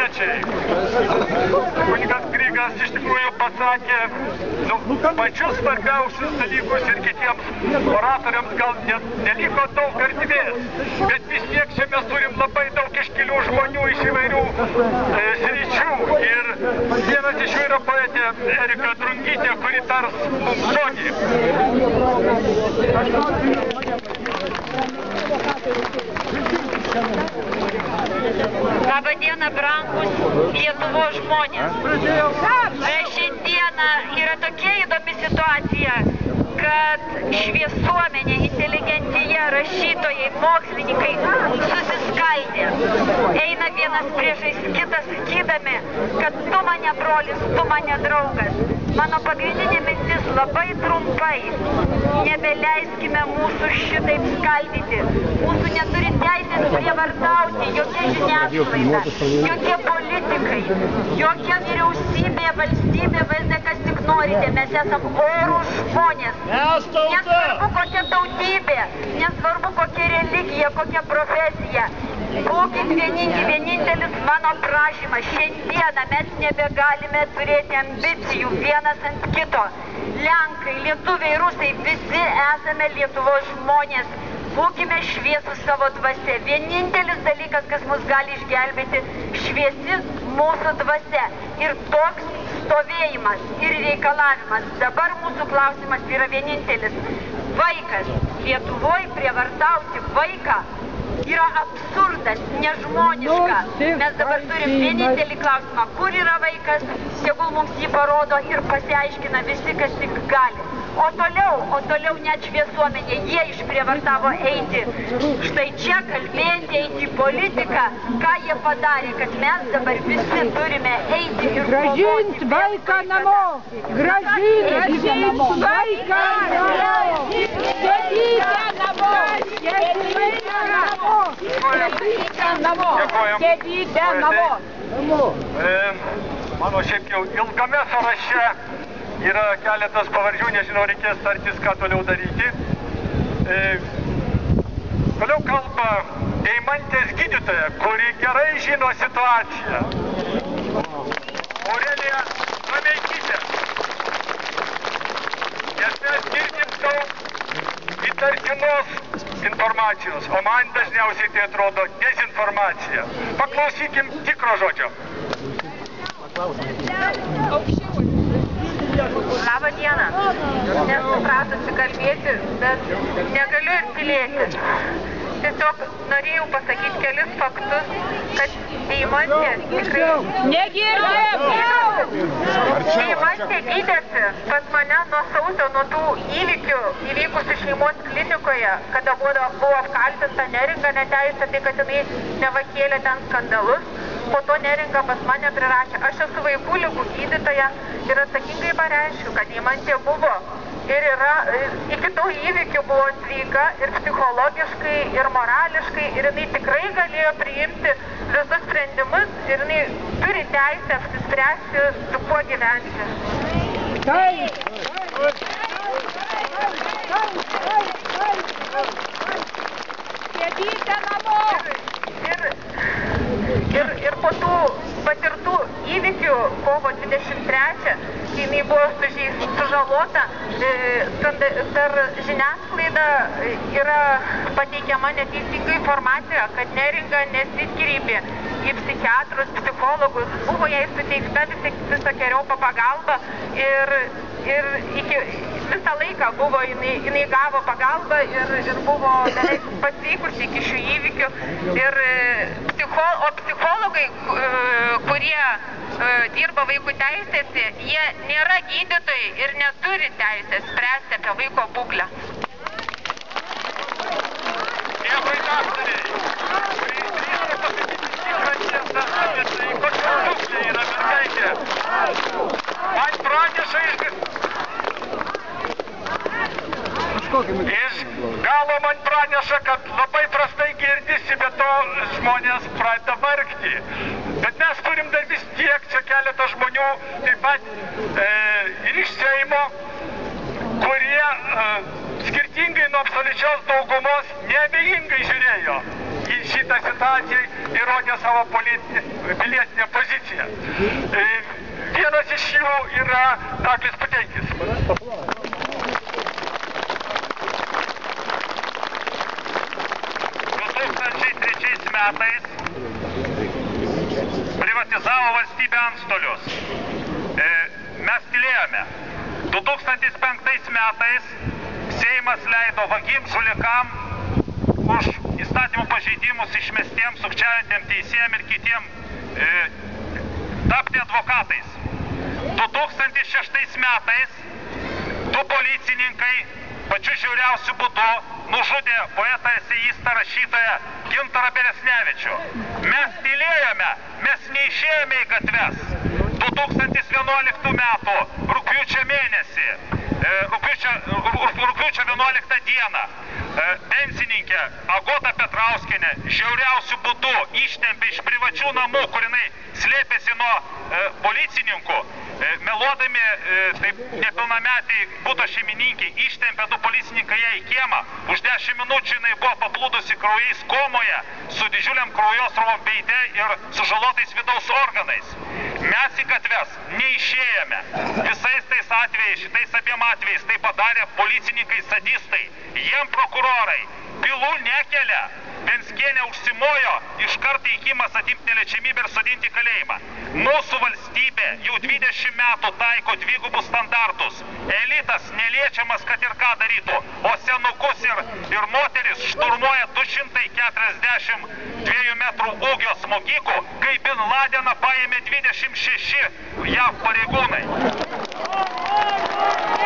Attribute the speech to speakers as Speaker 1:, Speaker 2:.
Speaker 1: piliečiai. Kunigas Grigas iš tikrųjų pasakė pačius svarbiausius dalykus ir kitiems oratoriams gal neliko daug erdvės, bet vis tiek čia mes turim labai daug iškilių žmonių iš įvairių sričių ir vienas iš jų yra poetė Erika Drungytė, kuri tars mums žodį.
Speaker 2: Labą dieną, brangus Lietuvos žmonės. Šiandieną yra tokia įdomi situacija, kad šviesuomenė, inteligentija, rašytojai, mokslininkai susiskaidė. Eina vienas priešais kitą sakydami, kad tu mane brolis, tu mane draugas. Mano pagrindinė mintis labai trumpai. Nebeleiskime mūsų šitaip skaldyti. Mūsų neturi teisės prievartauti jokia žiniasklaida, jokie politikai, jokia vyriausybė, valstybė, valdė, kas tik norite. Mes esam orūs žmonės. Nesvarbu kokia tautybė, nesvarbu kokia religija, kokia profesija. Būkit vieningi, vienintelis mano prašymas. Šiandieną mes nebegalime turėti ambicijų vienas ant kito. Lenkai, lietuviai, rusai, visi esame Lietuvos žmonės. Būkime šviesūs savo dvasia. Vienintelis dalykas, kas mus gali išgelbėti, šviesi mūsų dvasia. Ir toks stovėjimas ir reikalavimas. Dabar mūsų klausimas yra vienintelis. Vaikas. Lietuvoje prievartauti vaiką yra absurdas, nežmoniška. Mes dabar turim vienintelį klausimą, kur yra vaikas, tegul mums jį parodo ir pasiaiškina visi, kas tik gali. O toliau net šviesuomenė, jie išprievartavo eiti. Štai čia kalbėti, eiti į politiką, ką jie padarė, kad mes dabar visi turime eiti ir
Speaker 3: Grąžint vaiką namo! Grąžint vaiką namo! Sėdite namo! Sėdite namo!
Speaker 1: Mano šiaip jau ilgame sąraše yra keletas pavardžių, nežinau, reikės tartis, ką toliau daryti. Toliau kalba Deimantės gydytoja, kuri gerai žino situaciją. Aurelija Rameikytė. Nes mes girdim daug įtartinos informacijos, o man dažniausiai tai atrodo dezinformacija. Paklausykim tikro žodžio.
Speaker 2: Labą dieną. Nesu pratusi kalbėti, bet negaliu ir tylėti. Tiesiog norėjau pasakyti kelis faktus, kad Deimantė tikrai... Deimantė gydėsi pas mane nuo sausio, nuo tų įvykių įvykusių šeimos klinikoje, kada buvo apkaltinta Neringa neteisėtai, kad jinai nevakėlė ten skandalus. Po to Neringa pas mane prirašė. Aš esu vaikų ligų gydytoja ir atsakingai pareiškiu, kad Deimantė buvo ir yra, iki tų įvykių buvo sveika ir psichologiškai, ir morališkai, ir jinai tikrai galėjo priimti visus sprendimus ir jinai turi teisę apsispręsti, su kuo gyventi.
Speaker 3: Sėdite namo!
Speaker 2: Ir po tų patirtų įvykių kovo 23, kai jinai buvo sužalota, per žiniasklaidą yra pateikiama neteisinga informacija, kad Neringa nesikreipė į psichiatrus, psichologus, buvo jai suteikta visokeriopą pagalbą ir visą laiką buvo, jinai gavo pagalbą ir buvo beveik pasveikusi iki šių įvykių. O psichologai, kurie dirba vaikų teisėse, jie nėra gydytojai ir neturi teisės spręsti apie vaiko būklę.
Speaker 1: Dėkui, daktariai. Kokia būklė yra mergaitė. Man praneša iš galo man praneša, kad labai prastai girdisi, bet to žmonės pradeda vargti. Bet mes turim dar vis tiek čia keletą žmonių, taip pat ir iš Seimo, kurie skirtingai nuo absoliučios daugumos neabejingai žiūrėjo į šitą šitą situaciją įrodė savo pilietinę poziciją. Vienas iš jų yra Naglis Puteikis. 2003 metais privatizavo valstybę antstolius. Mes tylėjome. 2005 metais Seimas leido vagim, žulikam už įstatymų pažeidimus išmestiem, sukčiaujantiem teisėjam ir kitiem tapti advokatais. 2006 metais du policininkai pačiu žiauriausiu būdu nužudė poetą, eseistą, rašytoją Gintarą Beresnevičių. Mes tylėjome, mes neišėjome į gatves. 2011 metų rugpjūčio mėnesį, rugpjūčio 11 dieną, pensininkė Agota Petrauskienė žiauriausiu būdu ištempė iš privačių namų, kur jinai slėpėsi nuo policininkų, meluodami, taip nepilnametį buto šeimininkai, ištempė du policininkai ją į kiemą. Už 10 minučių jinai buvo paplūdusi kraujais komoje, su didžiuliam kraujosruvom veide ir sužalotais vidaus organais. Mes į gatves neišėjome. Visais tais atvejais, šitais abiem atvejais tai padarė policininkai sadistai. Jiem prokurorai bylų nekelia. Venckienė užsimojo iš karto įkimas atimti neliečiamybę ir sodinti kalėjimą. Mūsų valstybė jau 20 metų taiko dvigubus standartus. Elitas neliečiamas, kad ir ką darytų, o senukus ir moteris šturmuoja 242 metrų ūgio smogikų, kai Bin Ladeną paėmė 26 JAV pareigūnai.